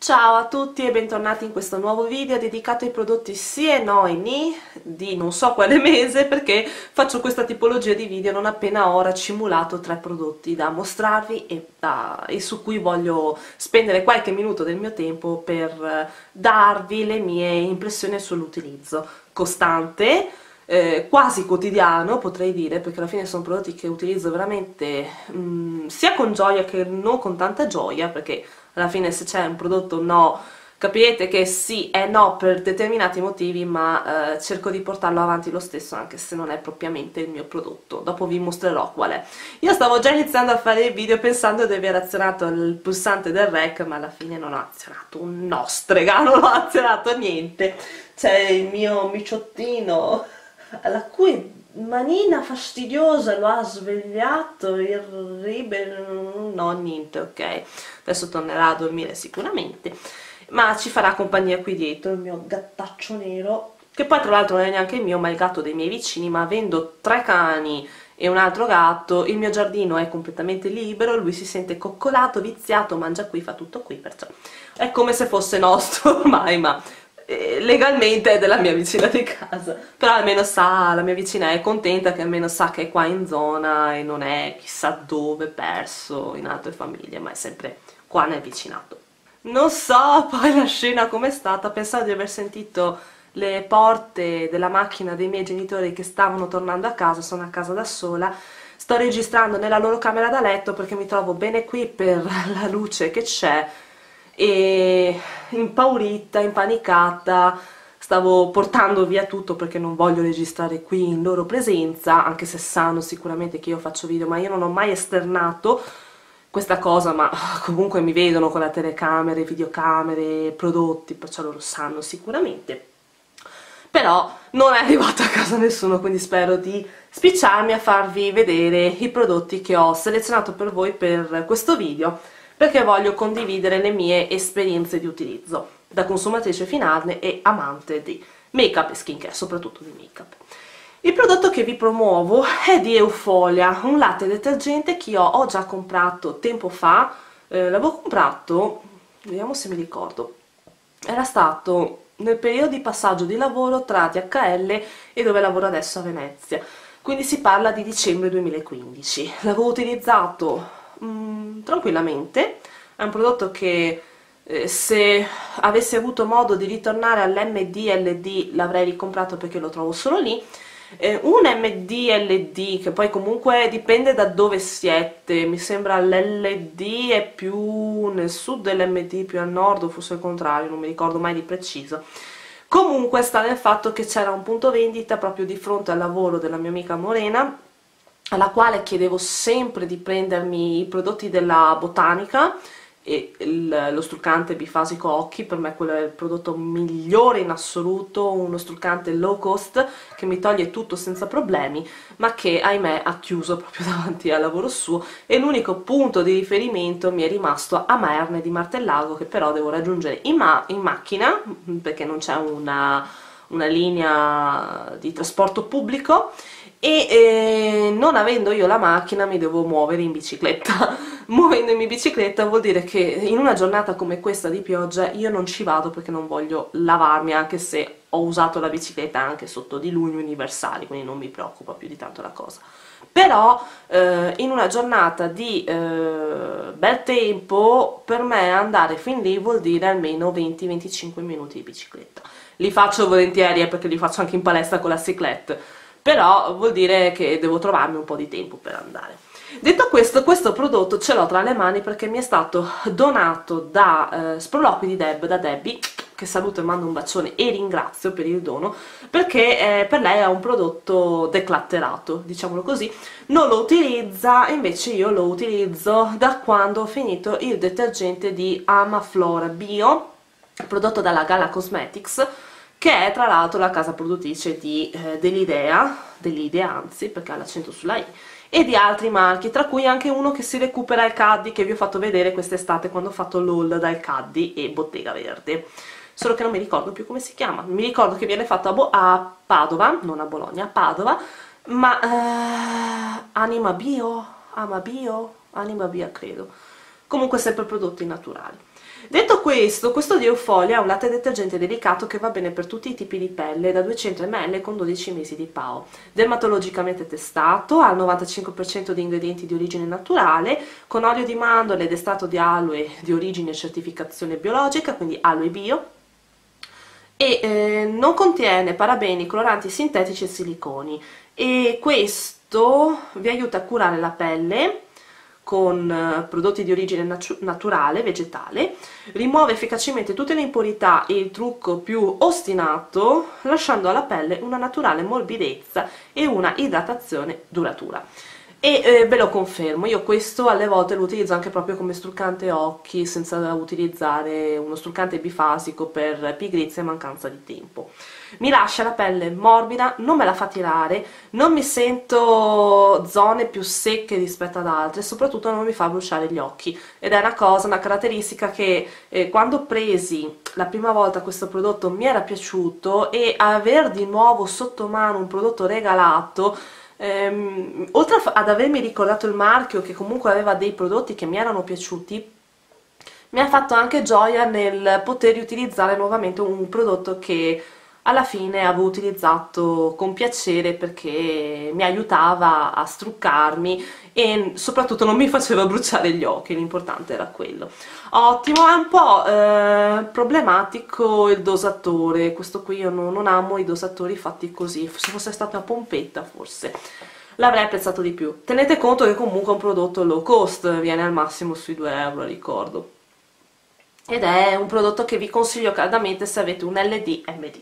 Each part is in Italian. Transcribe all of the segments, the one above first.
Ciao a tutti e bentornati in questo nuovo video dedicato ai prodotti sì e no e ni di non so quale mese, perché faccio questa tipologia di video non appena ho racimolato 3 prodotti da mostrarvi e su cui voglio spendere qualche minuto del mio tempo per darvi le mie impressioni sull'utilizzo costante, quasi quotidiano potrei dire, perché alla fine sono prodotti che utilizzo veramente sia con gioia che non con tanta gioia, perché alla fine se c'è un prodotto no, capirete che sì è no per determinati motivi, ma cerco di portarlo avanti lo stesso anche se non è propriamente il mio prodotto. Dopo vi mostrerò qual è. Io stavo già iniziando a fare il video pensando di aver azionato il pulsante del rec, ma alla fine non ho azionato un no, strega, non ho azionato niente. C'è il mio miciottino alla cui manina fastidiosa lo ha svegliato no, niente, ok, adesso tornerà a dormire sicuramente, ma ci farà compagnia qui dietro il mio gattaccio nero, che poi tra l'altro non è neanche il mio, ma il gatto dei miei vicini, ma avendo 3 cani e un altro gatto il mio giardino è completamente libero, lui si sente coccolato, viziato, mangia qui, fa tutto qui, perciò è come se fosse nostro ormai, ma legalmente è della mia vicina di casa, però almeno sa, la mia vicina è contenta che almeno sa che è qua in zona e non è chissà dove perso in altre famiglie, ma è sempre qua nel vicinato. Non so poi la scena com'è stata, pensavo di aver sentito le porte della macchina dei miei genitori che stavano tornando a casa, sono a casa da sola, sto registrando nella loro camera da letto perché mi trovo bene qui per la luce che c'è, e impaurita, impanicata, stavo portando via tutto perché non voglio registrare qui in loro presenza, anche se sanno sicuramente che io faccio video, ma io non ho mai esternato questa cosa, ma comunque mi vedono con la telecamere, videocamere, prodotti, perciò loro sanno sicuramente. Però non è arrivato a casa nessuno, quindi spero di spicciarmi a farvi vedere i prodotti che ho selezionato per voi per questo video, perché voglio condividere le mie esperienze di utilizzo da consumatrice finale e amante di make-up e skincare, soprattutto di make-up. Il prodotto che vi promuovo è di Eufolia, un latte detergente che io ho già comprato tempo fa, l'avevo comprato, vediamo se mi ricordo, era stato nel periodo di passaggio di lavoro tra DHL e dove lavoro adesso a Venezia, quindi si parla di dicembre 2015, l'avevo utilizzato tranquillamente, è un prodotto che se avessi avuto modo di ritornare all'MDLD l'avrei ricomprato perché lo trovo solo lì. Un MDLD che poi comunque dipende da dove siete, mi sembra l'LD è più nel sud dell'MD, più al nord, o forse il contrario, non mi ricordo mai di preciso. Comunque sta nel fatto che c'era un punto vendita proprio di fronte al lavoro della mia amica Morena, alla quale chiedevo sempre di prendermi i prodotti della Botanica, e lo struccante bifasico occhi, per me quello è il prodotto migliore in assoluto, uno struccante low cost che mi toglie tutto senza problemi, ma che ahimè ha chiuso proprio davanti al lavoro suo, e l'unico punto di riferimento mi è rimasto a Maerne di Martellago, che però devo raggiungere in macchina perché non c'è una linea di trasporto pubblico, e non avendo io la macchina mi devo muovere in bicicletta. Muovendomi in bicicletta vuol dire che in una giornata come questa di pioggia io non ci vado perché non voglio lavarmi, anche se ho usato la bicicletta anche sotto diluvio universali, quindi non mi preoccupa più di tanto la cosa. Però in una giornata di bel tempo per me andare fin lì vuol dire almeno 20-25 minuti di bicicletta. Li faccio volentieri perché li faccio anche in palestra con la cyclette, però vuol dire che devo trovarmi un po' di tempo per andare. Detto questo, questo prodotto ce l'ho tra le mani perché mi è stato donato da Sproloqui di Deb, da Debbie, che saluto e mando un bacione e ringrazio per il dono, perché per lei è un prodotto declatterato, diciamolo così, non lo utilizza, invece io lo utilizzo da quando ho finito il detergente di Amaflora Bio, prodotto dalla Gala Cosmetics, che è tra l'altro la casa produttrice di dell'Idea anzi, perché ha l'accento sulla I, e di altri marchi, tra cui anche uno che si recupera al Caddy, che vi ho fatto vedere quest'estate quando ho fatto l'haul dal Caddy e Bottega Verde, solo che non mi ricordo più come si chiama. Mi ricordo che viene fatto a Padova, non a Bologna, a Padova, ma Anima Bio, Anima Bio credo, comunque sempre prodotti naturali. Detto questo, questo Diofolia è un latte detergente delicato che va bene per tutti i tipi di pelle, da 200 ml con 12 mesi di PAO. Dermatologicamente testato, ha il 95% di ingredienti di origine naturale, con olio di mandorle ed estratto di aloe di origine e certificazione biologica, quindi aloe bio, e non contiene parabeni, coloranti sintetici e siliconi. E questo vi aiuta a curare la pelle con prodotti di origine naturale, vegetale, rimuove efficacemente tutte le impurità e il trucco più ostinato, lasciando alla pelle una naturale morbidezza e una idratazione duratura. E ve lo confermo, io questo alle volte lo utilizzo anche proprio come struccante occhi, senza utilizzare uno struccante bifasico per pigrizia e mancanza di tempo. Mi lascia la pelle morbida, non me la fa tirare, non mi sento zone più secche rispetto ad altre, e soprattutto non mi fa bruciare gli occhi. Ed è una cosa, una caratteristica che quando presi la prima volta questo prodotto mi era piaciuto, e aver di nuovo sotto mano un prodotto regalato, oltre ad avermi ricordato il marchio, che comunque aveva dei prodotti che mi erano piaciuti, mi ha fatto anche gioia nel poter riutilizzare nuovamente un prodotto che alla fine avevo utilizzato con piacere, perché mi aiutava a struccarmi e soprattutto non mi faceva bruciare gli occhi, l'importante era quello. Ottimo, è un po' problematico il dosatore, questo qui io non amo i dosatori fatti così, se fosse stata una pompetta forse l'avrei apprezzato di più. Tenete conto che comunque è un prodotto low cost, viene al massimo sui 2 euro, ricordo. Ed è un prodotto che vi consiglio caldamente se avete un LD-MD.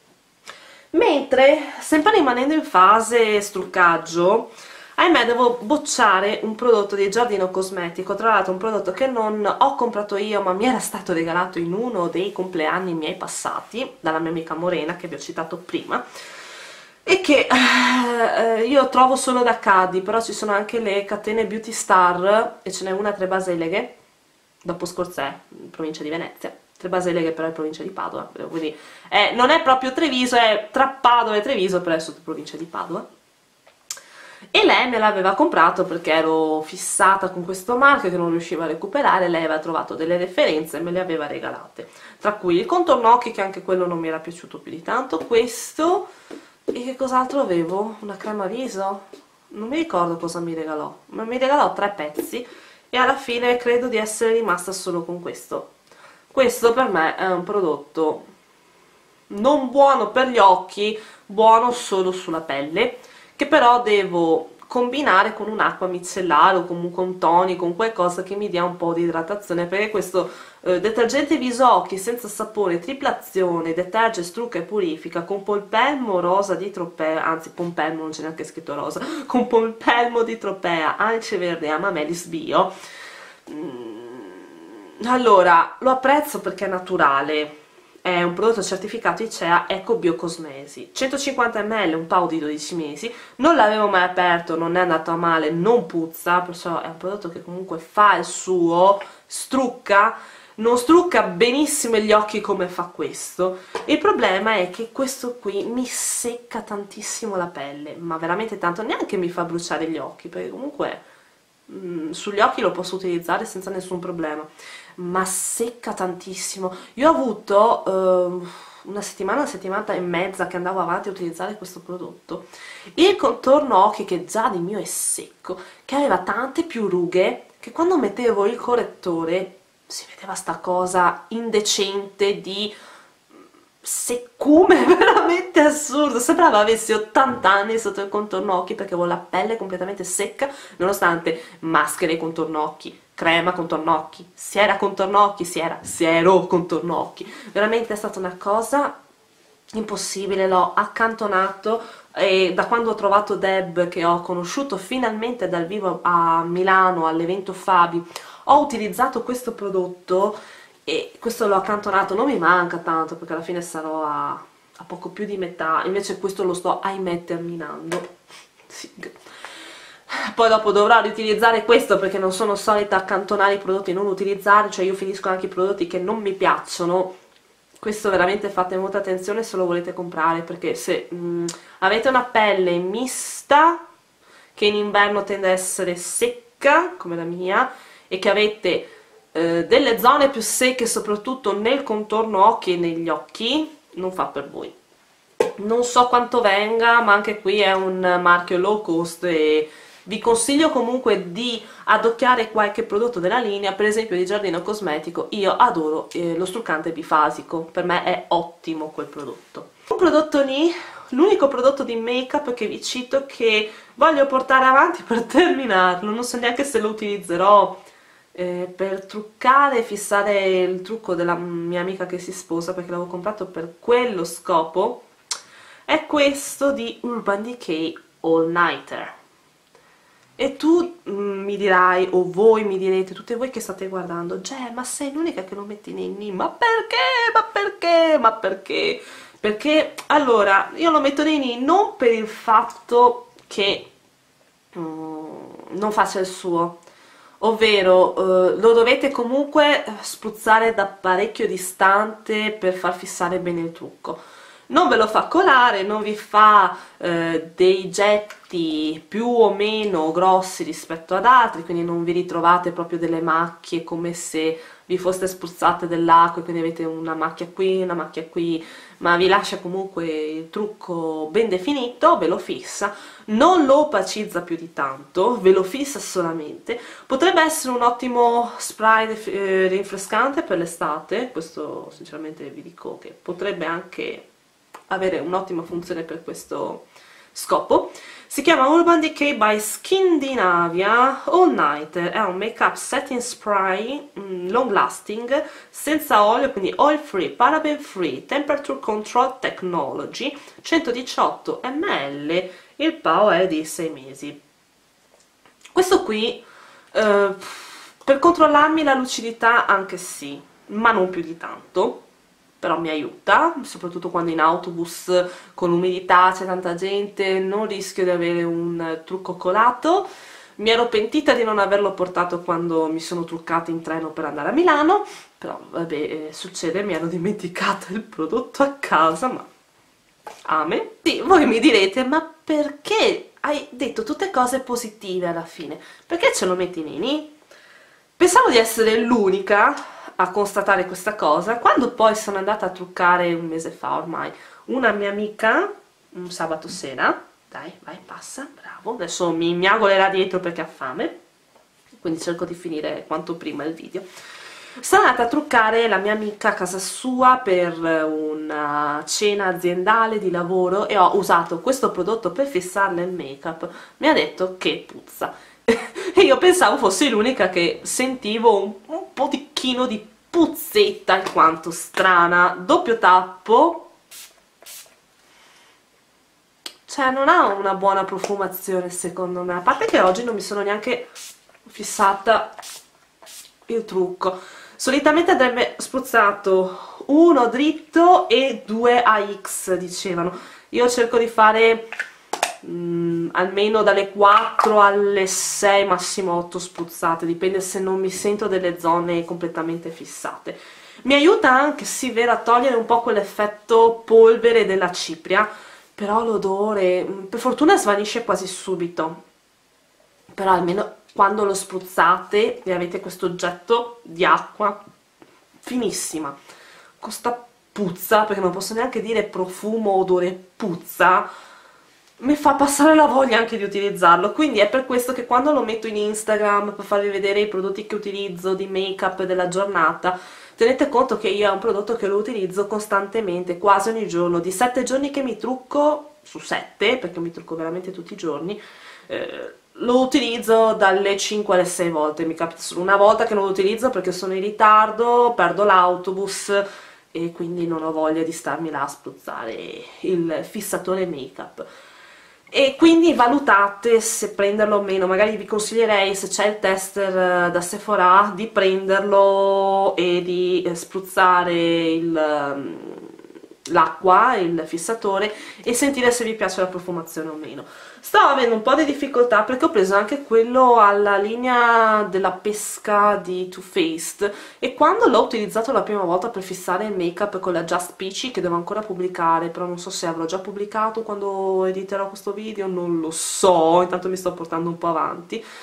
Mentre, sempre rimanendo in fase struccaggio, ahimè devo bocciare un prodotto di Giardino Cosmetico, tra l'altro un prodotto che non ho comprato io ma mi era stato regalato in uno dei compleanni miei passati, dalla mia amica Morena che vi ho citato prima, e che io trovo solo da Caddy, però ci sono anche le catene Beauty Star e ce n'è una a Tre Baseleghe, dopo Scorzè, in provincia di Venezia. Tre Baseleghe però è provincia di Padova, quindi non è proprio Treviso, è tra Padova e Treviso, però è sotto provincia di Padova. E lei me l'aveva comprato perché ero fissata con questo marchio che non riuscivo a recuperare, lei aveva trovato delle referenze e me le aveva regalate, tra cui il contorno occhi, che anche quello non mi era piaciuto più di tanto, questo, e che cos'altro avevo? Una crema viso? Non mi ricordo cosa mi regalò, ma mi regalò 3 pezzi e alla fine credo di essere rimasta solo con questo. Questo per me è un prodotto non buono per gli occhi, buono solo sulla pelle, che però devo combinare con un'acqua micellare o comunque un tonico, un qualcosa che mi dia un po' di idratazione, perché questo detergente viso occhi senza sapore, tripla azione, deterge, strucca e purifica, con polpelmo rosa di Tropea, anzi pompelmo non c'è neanche scritto rosa, con polpelmo di Tropea, ance verde e amamelis bio. Allora, lo apprezzo perché è naturale, è un prodotto certificato ICEA Eco Biocosmesi, 150 ml, un paio di 12 mesi, non l'avevo mai aperto, non è andato a male, non puzza, perciò è un prodotto che comunque fa il suo, strucca, non strucca benissimo gli occhi come fa questo. Il problema è che questo qui mi secca tantissimo la pelle, ma veramente tanto, neanche mi fa bruciare gli occhi, perché comunque sugli occhi lo posso utilizzare senza nessun problema, ma secca tantissimo. Io ho avuto una settimana e mezza che andavo avanti a utilizzare questo prodotto, il contorno occhi, che già di mio è secco, che aveva tante più rughe, che quando mettevo il correttore si vedeva sta cosa indecente di seccume veramente assurdo, sembrava avessi 80 anni sotto il contorno occhi, perché avevo la pelle completamente secca, nonostante maschere contorno occhi, crema contorno occhi, siero contorno occhi, veramente è stata una cosa impossibile. L'ho accantonato e da quando ho trovato Deb, che ho conosciuto finalmente dal vivo a Milano all'evento Fabi, ho utilizzato questo prodotto e questo l'ho accantonato. Non mi manca tanto perché alla fine sarò a poco più di metà, invece questo lo sto ahimè terminando. Sì. Poi dopo dovrò riutilizzare questo, perché non sono solita accantonare i prodotti e non utilizzarli, cioè io finisco anche i prodotti che non mi piacciono. Questo veramente fate molta attenzione se lo volete comprare, perché se avete una pelle mista, che in inverno tende a essere secca come la mia, e che avete delle zone più secche, soprattutto nel contorno occhi e negli occhi, non fa per voi. Non so quanto venga, ma anche qui è un marchio low cost e vi consiglio comunque di adocchiare qualche prodotto della linea, per esempio di Giardino Cosmetico. Io adoro lo struccante bifasico, per me è ottimo quel prodotto. Un prodotto lì, l'unico prodotto di make-up che vi cito che voglio portare avanti per terminarlo, non so neanche se lo utilizzerò per truccare e fissare il trucco della mia amica che si sposa, perché l'avevo comprato per quello scopo, è questo di Urban Decay All Nighter. E tu mi dirai, o voi mi direte, tutte voi che state guardando, ma sei l'unica che lo metti nei ni, ma perché? Ma perché? Ma perché? Perché, allora, io lo metto nei ni non per il fatto che non faccia il suo, ovvero lo dovete comunque spruzzare da parecchio distante per far fissare bene il trucco. Non ve lo fa colare, non vi fa dei getti più o meno grossi rispetto ad altri, quindi non vi ritrovate proprio delle macchie come se vi foste spruzzate dell'acqua, quindi avete una macchia qui, ma vi lascia comunque il trucco ben definito, ve lo fissa, non lo opacizza più di tanto, ve lo fissa solamente. Potrebbe essere un ottimo spray rinfrescante per l'estate, questo sinceramente vi dico che potrebbe anche avere un'ottima funzione per questo scopo. Si chiama Urban Decay by Skindinavia All Nighter, è un make up setting spray long lasting, senza olio, quindi oil free, paraben free, temperature control technology, 118 ml, il PAO è di 6 mesi. Questo qui per controllarmi la lucidità anche sì, ma non più di tanto, però mi aiuta, soprattutto quando in autobus con umidità c'è tanta gente, non rischio di avere un trucco colato. Mi ero pentita di non averlo portato quando mi sono truccata in treno per andare a Milano, però vabbè, succede, mi ero dimenticata il prodotto a casa, ma amen. Sì, voi mi direte, ma perché hai detto tutte cose positive alla fine? Perché ce lo metti Nini? Pensavo di essere l'unica a constatare questa cosa, quando poi sono andata a truccare un mese fa ormai, una mia amica, un sabato sera, dai, vai, passa, bravo, adesso mi agolerà dietro perché ha fame, quindi cerco di finire quanto prima il video. Sono andata a truccare la mia amica a casa sua per una cena aziendale di lavoro e ho usato questo prodotto per fissarle il make-up. Mi ha detto che puzza. E io pensavo fossi l'unica che sentivo un pochino di puzzetta alquanto strana. Doppio tappo, cioè non ha una buona profumazione secondo me, a parte che oggi non mi sono neanche fissata il trucco. Solitamente andrebbe spruzzato uno dritto e 2 AX, dicevano. Io cerco di fare almeno dalle 4 alle 6, massimo 8 spruzzate, dipende se non mi sento delle zone completamente fissate. Mi aiuta anche, sì, vero, a togliere un po' quell'effetto polvere della cipria, però l'odore per fortuna svanisce quasi subito, però almeno quando lo spruzzate e avete questo oggetto di acqua finissima, con sta puzza, perché non posso neanche dire profumo, odore, puzza, mi fa passare la voglia anche di utilizzarlo. Quindi è per questo che quando lo metto in Instagram per farvi vedere i prodotti che utilizzo di make up della giornata, tenete conto che io è un prodotto che lo utilizzo costantemente, quasi ogni giorno. Di 7 giorni che mi trucco, su 7, perché mi trucco veramente tutti i giorni, lo utilizzo dalle 5 alle 6 volte. Mi capita solo una volta che non lo utilizzo perché sono in ritardo, perdo l'autobus e quindi non ho voglia di starmi là a spruzzare il fissatore make up. E quindi valutate se prenderlo o meno. Magari vi consiglierei, se c'è il tester da Sephora, di prenderlo e di spruzzare l'acqua, il fissatore, e sentire se vi piace la profumazione o meno. Sto avendo un po' di difficoltà perché ho preso anche quello alla linea della pesca di Too Faced, e quando l'ho utilizzato la prima volta per fissare il make up con la Just Peachy, che devo ancora pubblicare, però non so se avrò già pubblicato quando editerò questo video, non lo so, intanto mi sto portando un po' avanti,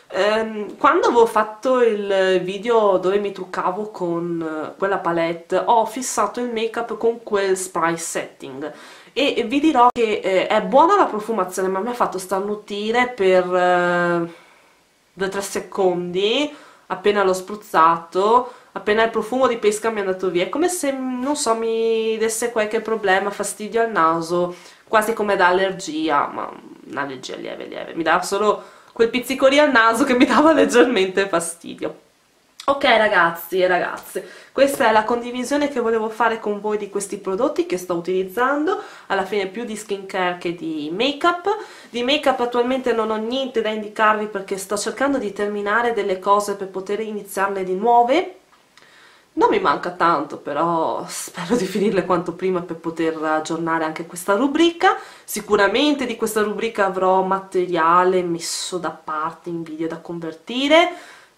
Quando avevo fatto il video dove mi truccavo con quella palette, ho fissato il make up con quel spray setting e vi dirò che è buona la profumazione, ma mi ha fatto starnutire per 2-3 secondi appena l'ho spruzzato. Appena il profumo di pesca mi è andato via, è come se, non so, mi desse qualche problema, fastidio al naso, quasi come da allergia, ma un'allergia lieve lieve, mi dava solo quel pizzico lì al naso che mi dava leggermente fastidio. Ok ragazzi e ragazze, questa è la condivisione che volevo fare con voi di questi prodotti che sto utilizzando, alla fine più di skincare che di make-up. Di make-up attualmente non ho niente da indicarvi perché sto cercando di terminare delle cose per poter iniziarle di nuove. Non mi manca tanto, però spero di finirle quanto prima per poter aggiornare anche questa rubrica. Sicuramente di questa rubrica avrò materiale messo da parte in video da convertire,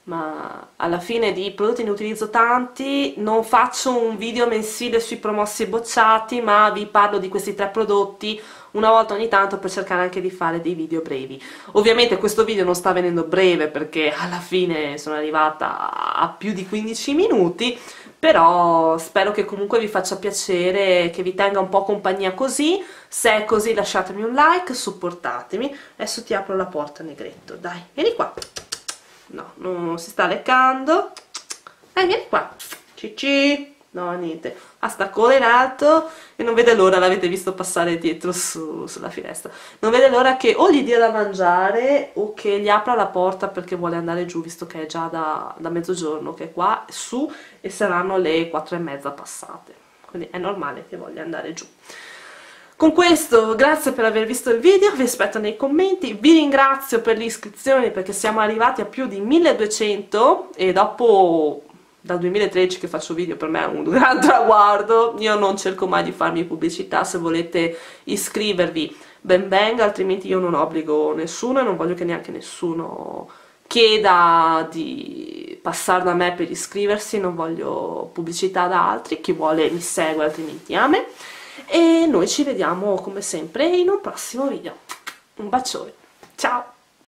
ma alla fine di prodotti ne utilizzo tanti. Non faccio un video mensile sui promossi e bocciati, ma vi parlo di questi 3 prodotti una volta ogni tanto per cercare anche di fare dei video brevi. Ovviamente questo video non sta venendo breve perché alla fine sono arrivata a più di 15 minuti, però spero che comunque vi faccia piacere, che vi tenga un po' compagnia così. Se è così lasciatemi un like, supportatemi. Adesso ti apro la porta, negretto, dai, vieni qua. No, non si sta leccando. Vieni qua. Cici. No, niente. Ha sta coda in alto e non vede l'ora, l'avete visto passare dietro sulla finestra. Non vede l'ora che o gli dia da mangiare o che gli apra la porta perché vuole andare giù, visto che è già da mezzogiorno che è qua su e saranno le 4:30 passate. Quindi è normale che voglia andare giù. Con questo, grazie per aver visto il video, vi aspetto nei commenti, vi ringrazio per le iscrizioni perché siamo arrivati a più di 1200 e dopo dal 2013 che faccio video per me è un gran traguardo. Io non cerco mai di farmi pubblicità, se volete iscrivervi ben venga, altrimenti io non obbligo nessuno e non voglio che neanche nessuno chieda di passare da me per iscriversi, non voglio pubblicità da altri, chi vuole mi segue altrimenti a me. E noi ci vediamo come sempre in un prossimo video. Un bacione, ciao!